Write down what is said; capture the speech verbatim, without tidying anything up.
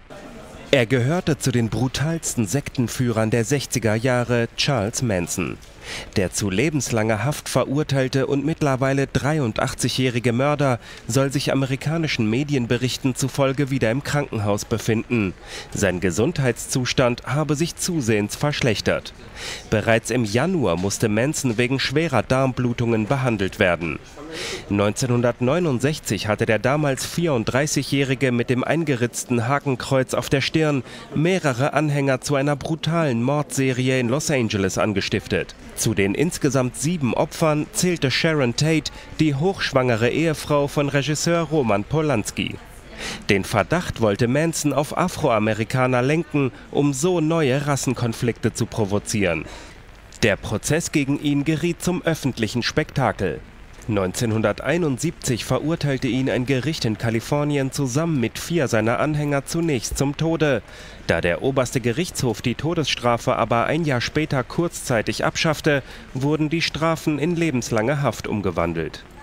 Er gehörte zu den brutalsten Sektenführern der sechziger Jahre, Charles Manson. Der zu lebenslanger Haft verurteilte und mittlerweile dreiundachtzigjährige Mörder soll sich amerikanischen Medienberichten zufolge wieder im Krankenhaus befinden. Sein Gesundheitszustand habe sich zusehends verschlechtert. Bereits im Januar musste Manson wegen schwerer Darmblutungen behandelt werden. neunzehnhundertneunundsechzig hatte der damals vierunddreißigjährige mit dem eingeritzten Hakenkreuz auf der Stirn mehrere Anhänger zu einer brutalen Mordserie in Los Angeles angestiftet. Zu den insgesamt sieben Opfern zählte Sharon Tate, die hochschwangere Ehefrau von Regisseur Roman Polanski. Den Verdacht wollte Manson auf Afroamerikaner lenken, um so neue Rassenkonflikte zu provozieren. Der Prozess gegen ihn geriet zum öffentlichen Spektakel. neunzehnhunderteinundsiebzig verurteilte ihn ein Gericht in Kalifornien zusammen mit vier seiner Anhänger zunächst zum Tode. Da der oberste Gerichtshof die Todesstrafe aber ein Jahr später kurzzeitig abschaffte, wurden die Strafen in lebenslange Haft umgewandelt.